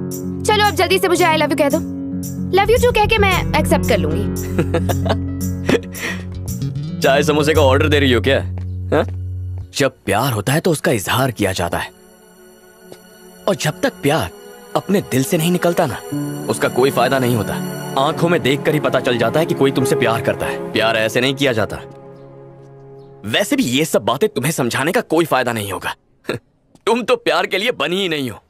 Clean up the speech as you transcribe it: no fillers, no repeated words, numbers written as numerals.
चलो अब जल्दी से मुझे आई लव यू कह दो। लव यू टू कह के मैं एक्सेप्ट कर लूंगी। चाय समोसे का ऑर्डर दे रही हो क्या? हा? जब प्यार होता है तो उसका इजहार किया जाता है, और जब तक प्यार अपने दिल से नहीं निकलता ना, उसका कोई फायदा नहीं होता। आंखों में देखकर ही पता चल जाता है कि कोई तुमसे प्यार करता है। प्यार ऐसे नहीं किया जाता। वैसे भी ये सब बातें तुम्हें समझाने का कोई फायदा नहीं होगा। तुम तो प्यार के लिए बनी ही नहीं हो।